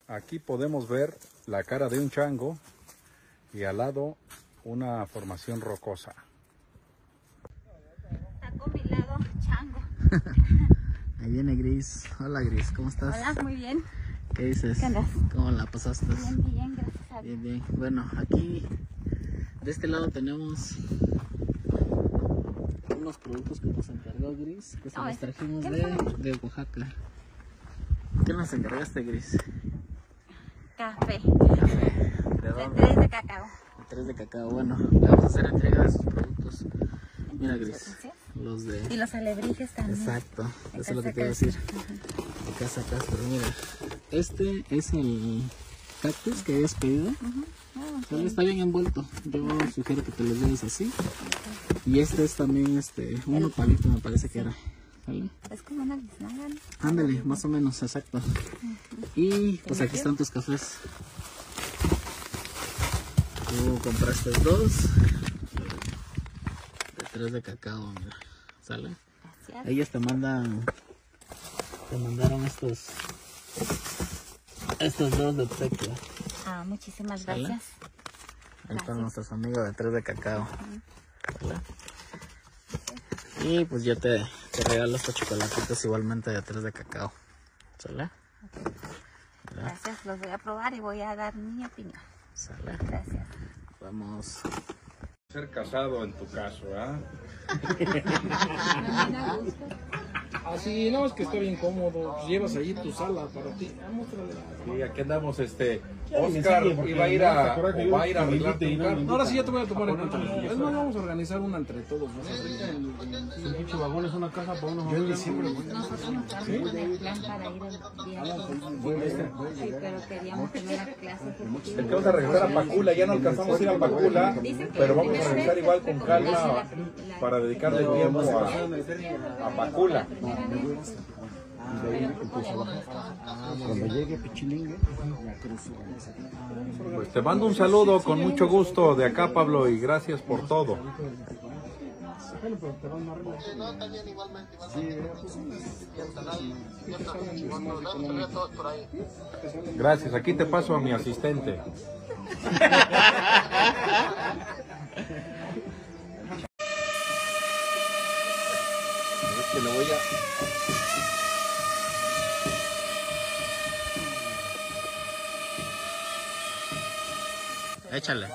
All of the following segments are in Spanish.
Aquí podemos ver la cara de un chango y al lado una formación rocosa. Está con mi lado chango. Ahí viene Gris. Hola Gris, ¿cómo estás? Hola, muy bien. ¿Qué dices? ¿Qué andas? ¿Cómo la pasaste? Bien, bien, gracias a Dios. Bien, bien. Bueno, aquí de este lado tenemos unos productos que nos encargó Gris, que se los trajimos de Oaxaca. ¿Qué nos encargaste, Gris? Café. Café. ¿De dónde? 3 de cacao. De 3 de cacao. Bueno, le vamos a hacer entrega de sus productos. Mira, Gris, los de... Y los alebrijes también. Exacto, eso es lo que te iba a decir. De casa a casa, pero mira, este es el cactus que habías pedido. Okay. Está bien envuelto, yo sugiero que te lo lleves así. Y este es también un palito, me parece que era. ¿Vale? Es como una biznaga, ¿no? Ándale, más o menos, exacto. Y pues aquí están tus cafés. Tú compraste 2 de 3 de cacao, mira. ¿Sale? Gracias. Ellos te mandaron estos 2 de obsequio. Ah, muchísimas gracias. Ahí están nuestros amigos de 3 de cacao. ¿Sale? Y pues yo te regalo estos chocolatitos igualmente de 3 de cacao. ¿Sale? Okay. Gracias, los voy a probar y voy a dar mi opinión. ¿Sale? Gracias. Vamos. Ser casado en tu caso, ¿ah? Así, no, es que está bien cómodo. Llevas ahí tu sala para ti. Sí, aquí andamos, Oscar iba a ir a arreglar tu carro. Ahora sí ya te voy a tomar en cuenta. Es más, vamos a organizar una entre todos. Un pinche vagón es una casa para uno. Yo en diciembre. Nosotros nos estamos en el plan para ir el día. Sí, pero queríamos tener la clase. Es que vamos a regresar a Pacula, ya no alcanzamos a ir a Pacula, pero vamos a regresar igual con calma para dedicarle tiempo a Pacula. Cuando llegue Pichilingue, Pues te mando un saludo con mucho gusto de acá, Pablo, y gracias por todo. Gracias, aquí te paso a mi asistente. Es que le voy a... Échale.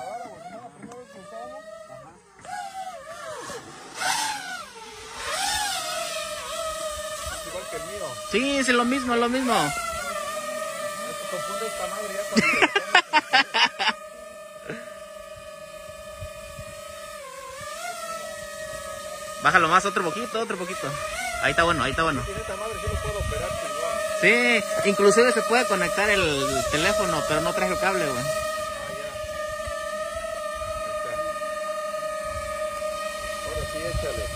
Igual que el mío. Sí, es lo mismo, lo mismo. Se confunde esta madre ya con... Bájalo más, otro poquito, otro poquito. Ahí está bueno, ahí está bueno. En esta madre sí lo puedo operar, chingón. Sí, inclusive se puede conectar el teléfono, pero no trae el cable, güey. Ahora sí, échale.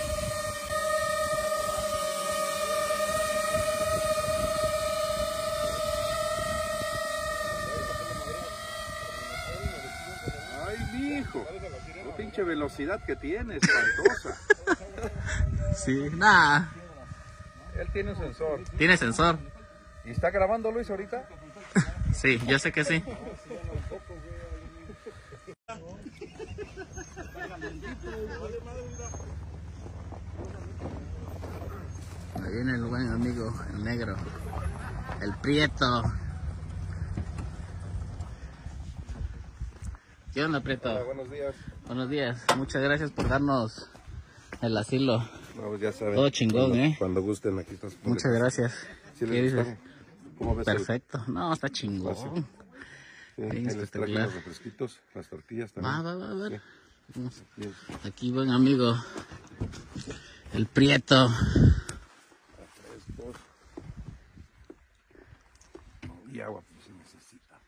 Ay, mijo, qué pinche velocidad que tiene, espantosa. Sí, nada. Él tiene un sensor. Tiene sensor. ¿Y está grabando, Luis, ahorita? Sí, yo sé que sí. Ahí viene el buen amigo, el negro, el prieto. ¿Qué onda, prieto? Hola, buenos días. Buenos días, muchas gracias por darnos el asilo. No, pues ya saben. Todo chingón, Cuando gusten, aquí estás. Muchas gracias. ¿Sí ¿Qué les dices? gustó? ¿Cómo ves? Perfecto. No, está chingón. Sí, Bien ahí les traje espectacular. los refresquitos, las tortillas también. Va, a ver. Bien. Aquí, buen amigo, el prieto. Refrescos. Y agua, pues se necesita.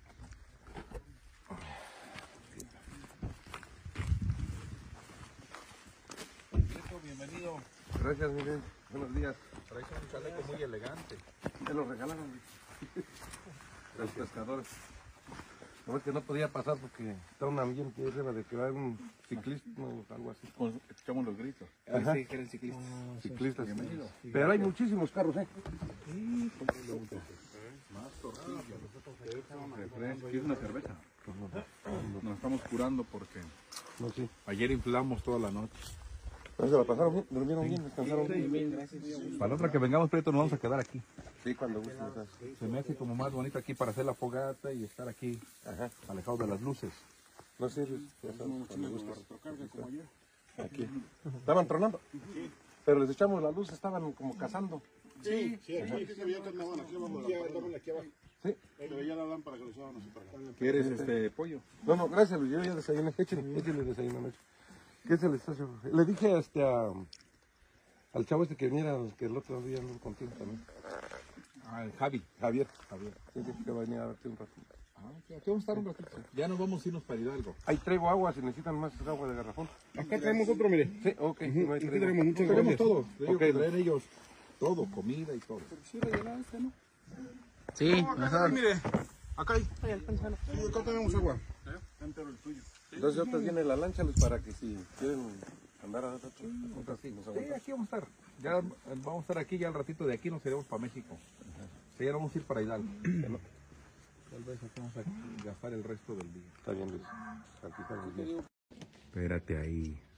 Bienvenido. Gracias, Miguel. Buenos días. Traes un chaleco muy elegante. Me lo regalaron los pescadores. No es que no podía pasar porque está un ambiente de que va un ciclista o algo así. Escuchamos los gritos. Ajá. Sí, que eran ciclistas. Ciclistas. Pero hay muchísimos carros, ¿eh? Sí, Más tortillas. Refresco. ¿Quieres una cerveza? Nos estamos curando porque No, sí. ayer inflamos toda la noche. ¿No se la pasaron bien? ¿Durmieron bien? ¿Descansaron bien? Para la otra que vengamos, Prieto, nos vamos a quedar aquí. Sí, cuando gusten. Se me hace como más bonito aquí para hacer la fogata y estar aquí, alejado de las luces. No sé, ya saben, cuando gusten. Aquí. ¿Estaban tronando? Pero les echamos la luz, estaban como cazando. Sí, aquí se veía que andaban aquí abajo de la pared. Sí. Se veía la lámpara que lo usaban así para acá. ¿Quieres pollo? No, gracias, Luis, yo ya desayuné. Échale desayuno, Nacho. ¿Qué se les está haciendo? Le dije al chavo que viniera, que el otro día anduvo contigo también. Javi. Javier. Sí, que va a venir a verte un rato. Aquí vamos a estar un ratito. Ya nos vamos a irnos para Hidalgo. Ahí traigo agua, si necesitan más agua de garrafón. Acá traemos otro, mire. Sí, ok. No hay Aquí problema. tenemos muchas Tenemos gracias. todo. Ellos traen ellos todo, comida y todo. Sí, mejor. Mire, acá hay. Acá tenemos agua. Entonces ahorita viene la lancha, Luis, para que si quieren andar a rato, nos Sí, aguantamos. aquí vamos a estar. Ya vamos a estar aquí, ya al ratito de aquí nos iremos para México. Sí, ya vamos a ir para Hidalgo. Tal vez aquí vamos a gastar el resto del día. Está bien, Luis. Aquí estamos bien. Espérate ahí.